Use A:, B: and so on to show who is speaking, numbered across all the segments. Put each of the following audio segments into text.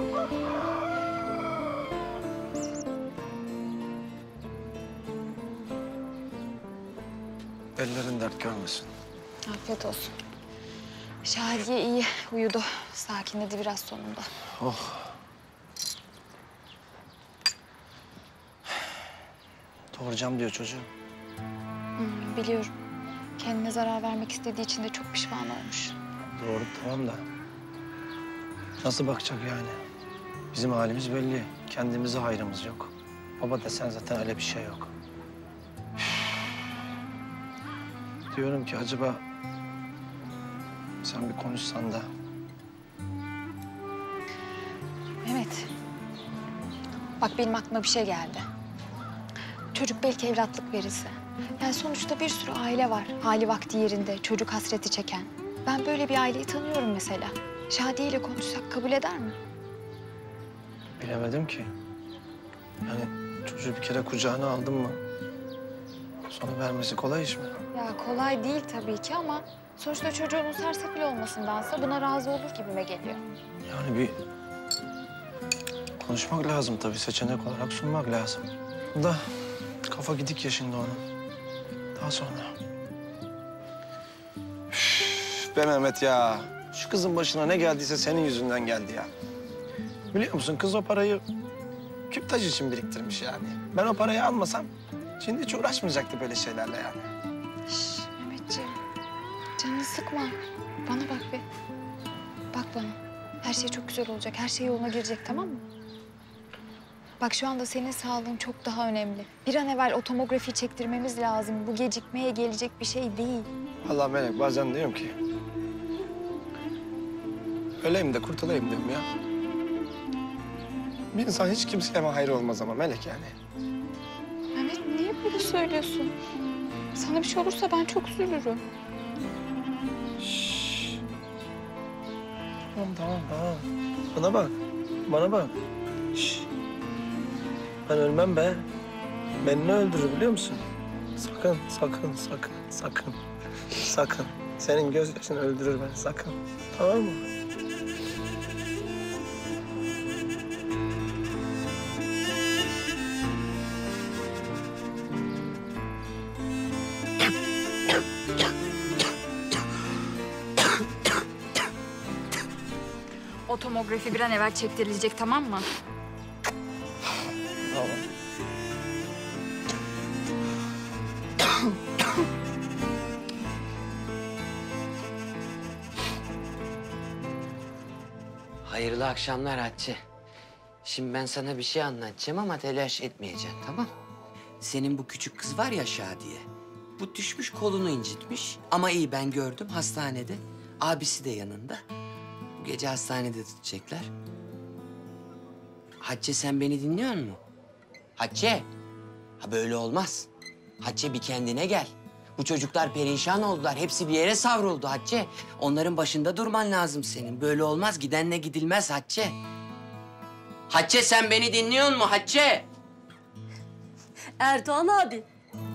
A: Ellerin dert görmesin.
B: Afiyet olsun. Şadiye iyi uyudu. Sakinledi biraz sonunda.
A: Oh. Doğuracağım diyor çocuğu.
B: Biliyorum. Kendine zarar vermek istediği için de çok pişman olmuş.
A: Doğru tamam da. Nasıl bakacak yani? Bizim halimiz belli. Kendimize hayrımız yok. Baba desen zaten öyle bir şey yok. Diyorum ki acaba sen bir konuşsan da.
B: Mehmet. Bak benim aklıma bir şey geldi. Çocuk belki evlatlık verirse. Yani sonuçta bir sürü aile var. Hali vakti yerinde, çocuk hasreti çeken. Ben böyle bir aileyi tanıyorum mesela. Şadiye ile konuşsak kabul eder mi?
A: Bilemedim ki. Yani çocuğu bir kere kucağına aldın mı? Sonra vermesi kolay iş mi?
B: Ya kolay değil tabii ki ama sonuçta çocuğunun sersefil olmasındansa buna razı olur gibime geliyor.
A: Yani bir konuşmak lazım tabii. Seçenek olarak sunmak lazım. Da kafa gidik ya şimdi onun. Daha sonra. Üf, be Mehmet ya. Şu kızın başına ne geldiyse senin yüzünden geldi ya. Biliyor musun kız o parayı kürtaj için biriktirmiş yani. Ben o parayı almasam şimdi hiç uğraşmayacaktı böyle şeylerle yani.
B: Şş, Mehmetciğim, canını sıkma. Bana bak be. Bak bana. Her şey çok güzel olacak. Her şey yoluna girecek, tamam mı? Bak şu anda senin sağlığın çok daha önemli. Bir an evvel o tomografi çektirmemiz lazım. Bu gecikmeye gelecek bir şey değil.
A: Allah Melek bazen diyorum ki öleyim de kurtulayım diyorum ya. Bir insan hiç kimseye mi hayrı olmaz ama Melek yani.
B: Mehmet niye böyle söylüyorsun? Sana bir şey olursa ben çok üzülürüm.
A: Şşş. Tamam. Bana bak. Bana bak. Şşş. Ben ölmem be. Beni ne öldürür biliyor musun? Sakın. Senin gözyaşın öldürür beni sakın. Tamam mı?
B: O tomografi bir an evvel çektirilecek, tamam mı?
A: Tamam.
C: Hayırlı akşamlar Hatice. Şimdi ben sana bir şey anlatacağım ama telaş etmeyeceksin, tamam? Senin bu küçük kız var ya Şadiye. Bu düşmüş kolunu incitmiş ama iyi ben gördüm hastanede. Abisi de yanında. Bu gece hastanede tutacaklar. Hatice sen beni dinliyor musun? Hatice. Ha böyle olmaz. Hatice bir kendine gel. Bu çocuklar perişan oldular. Hepsi bir yere savruldu Hatice. Onların başında durman lazım senin. Böyle olmaz. Gidenle gidilmez Hatice. Hatice sen beni dinliyor musun Hatice?
D: Erdoğan abi.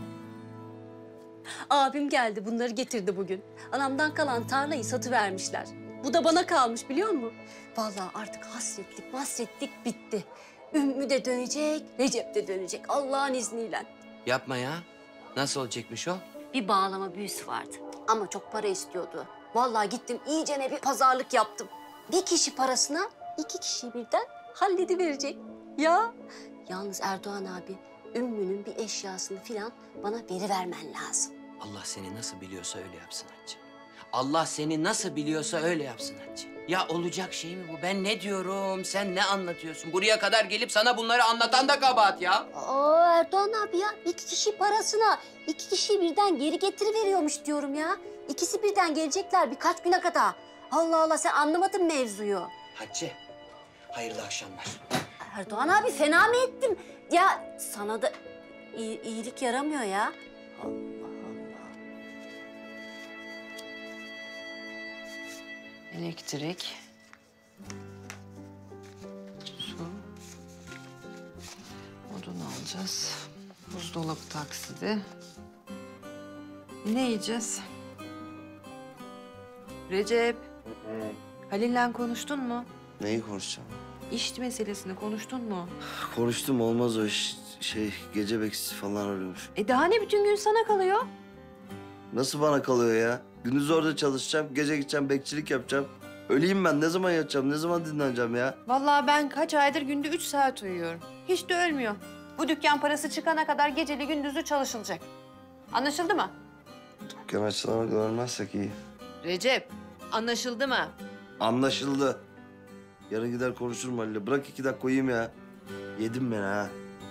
D: Abim geldi, bunları getirdi bugün. Anamdan kalan tarlayı satıvermişler. Bu da bana kalmış biliyor musun? Vallahi artık hasretlik bitti. Ümmü de dönecek, Recep de dönecek Allah'ın izniyle.
C: Yapma ya. Nasıl olacakmış o?
D: Bir bağlama büyüsü vardı ama çok para istiyordu. Vallahi gittim iyicene bir pazarlık yaptım. Bir kişi parasına 2 kişiyi birden hallediverecek. Ya yalnız Erdoğan abi Ümmü'nün bir eşyasını filan bana verivermen lazım.
C: Allah seni nasıl biliyorsa öyle yapsın Hatice. Allah seni nasıl biliyorsa öyle yapsın Hatice. Ya olacak şey mi bu? Ben ne diyorum, sen ne anlatıyorsun? Buraya kadar gelip sana bunları anlatan da kabahat ya.
D: Aa Erdoğan abi ya 2 kişi parasına 2 kişiyi birden geri getiriveriyormuş diyorum ya. İkisi birden gelecekler birkaç güne kadar. Allah Allah sen anlamadın mevzuyu.
C: Hatice, hayırlı akşamlar.
D: Erdoğan abi fena mı ettim? Ya sana da iyilik yaramıyor ya. Allah Allah.
E: Elektrik, su, odun alacağız. Buzdolabı taksidi. Ne yiyeceğiz? Recep, Halil'le konuştun mu?
F: Neyi konuşacağım?
E: İş meselesini konuştun mu?
F: Konuştum, olmaz o iş. Gece bekçisi falan arıyormuş.
E: Daha ne bütün gün sana kalıyor?
F: Nasıl bana kalıyor ya? Gündüz orada çalışacağım, gece gideceğim, bekçilik yapacağım. Öleyim ben, ne zaman yatacağım, ne zaman dinleneceğim ya?
E: Vallahi ben kaç aydır günde 3 saat uyuyorum. Hiç de ölmüyor. Bu dükkan parası çıkana kadar geceli gündüzlü çalışılacak. Anlaşıldı mı?
F: Dükkan açılana kadar ölmezsek iyi.
E: Recep, anlaşıldı mı?
F: Anlaşıldı. Yarın gider konuşurum Halil'le. Bırak 2 dakika uyuyayım ya. Yedim beni ha.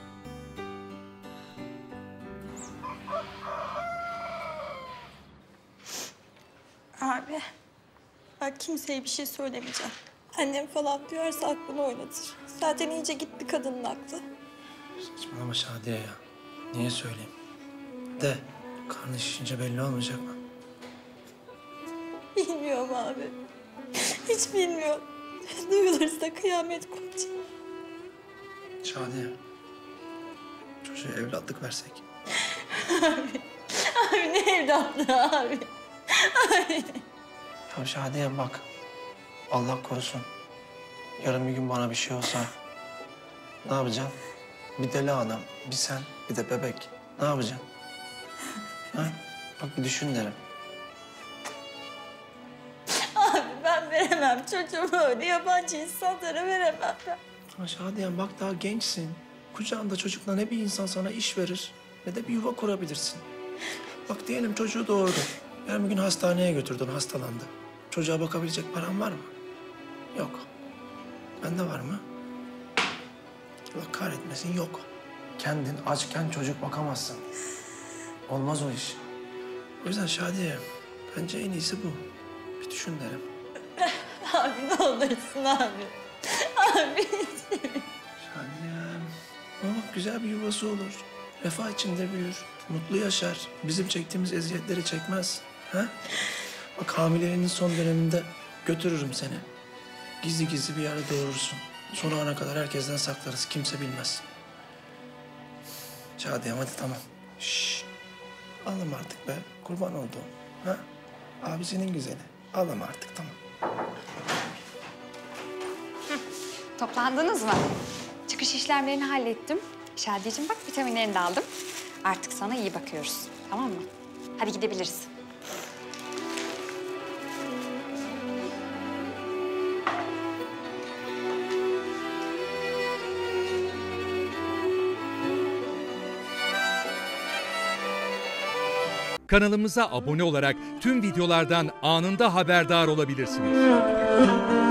G: Abi, bak kimseye bir şey söylemeyeceğim. Annem falan duyarsa aklını oynatır. Zaten iyice gitti kadının aklı.
A: Saçmalama Şadiye ya. Niye söyleyeyim? De karnı şişince belli olmayacak mı?
G: Bilmiyorum abi. Hiç bilmiyorum. Duyulursa kıyamet kopacak.
A: Şadiye. Çocuğa evlatlık versek.
G: Abi ne evlatlığı abi?
A: Ya Şadiye bak. Allah korusun. Yarın bir gün bana bir şey olsa ne yapacaksın? Bir deli adam, bir sen, bir de bebek. Ne yapacaksın? Ha? Bak bir düşün derim.
G: Abi ben veremem çocuğumu öyle yabancı insanlara veremem ben.
A: Ama Şadiye bak daha gençsin. Kucağında çocukla ne bir insan sana iş verir ne de bir yuva kurabilirsin. Bak diyelim çocuğu doğurdu. Yarın bir gün hastaneye götürdün, hastalandı. Çocuğa bakabilecek paran var mı? Yok. Bende var mı? Allah kahretmesin yok. Kendin açken çocuk bakamazsın. Olmaz o iş. O yüzden Şadiye, bence en iyisi bu. Bir düşün derim.
G: Abi ne olursun abi. Abi.
A: Şadiyem. Ama bak güzel bir yuvası olur. Refah içinde büyür. Mutlu yaşar. Bizim çektiğimiz eziyetleri çekmez. Ha? Bak hamileliğinin son döneminde götürürüm seni. Gizli gizli bir yerde doğurursun. Sonra ana kadar herkesten saklarız. Kimse bilmez. Şadiyem hadi tamam. Şşş. Ağlama artık be. Kurban olduğum. Ha? Abisinin güzeli. Ağlama artık tamam.
B: Toplandınız mı? Çıkış işlemlerini hallettim. Şadiyeciğim bak vitaminlerini de aldım. Artık sana iyi bakıyoruz. Tamam mı? Hadi gidebiliriz.
H: Kanalımıza abone olarak tüm videolardan anında haberdar olabilirsiniz.